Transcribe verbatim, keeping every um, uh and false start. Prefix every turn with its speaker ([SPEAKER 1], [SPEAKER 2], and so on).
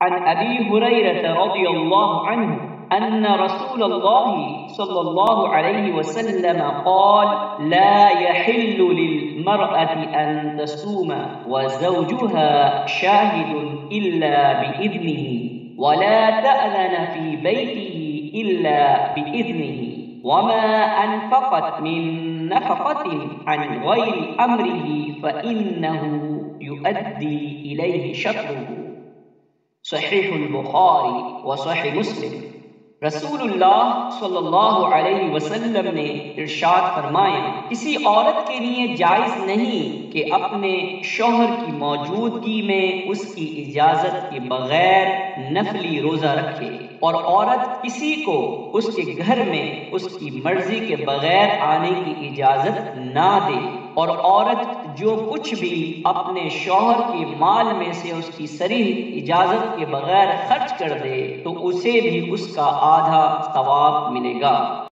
[SPEAKER 1] عن ابی ہریرہ رضی اللہ عنہ ان رسول اللہ صلی اللہ علیہ وسلم قال لا يحل للمرأة ان تصوم وزوجها شاهد الا باذنه ولا تأذن في بيته الا باذنه وما انفقت من نفقة عن غير امره فانه يؤدي الیہ شطره۔ صحیح البخاری و صحیح مسلم۔ رسول اللہ صلی اللہ علیہ وسلم نے ارشاد فرمایا، کسی عورت کے لیے جائز نہیں کہ اپنے شوہر کی موجودگی میں اس کی اجازت کے بغیر نفلی روزہ رکھے، اور عورت کسی کو اس کے گھر میں اس کی مرضی کے بغیر آنے کی اجازت نہ دے، اور عورت جو کچھ بھی اپنے شوہر کے مال میں سے اس کی صریح اجازت کے بغیر خرچ کر دے تو اسے بھی اس کا آدھا ثواب ملے گا۔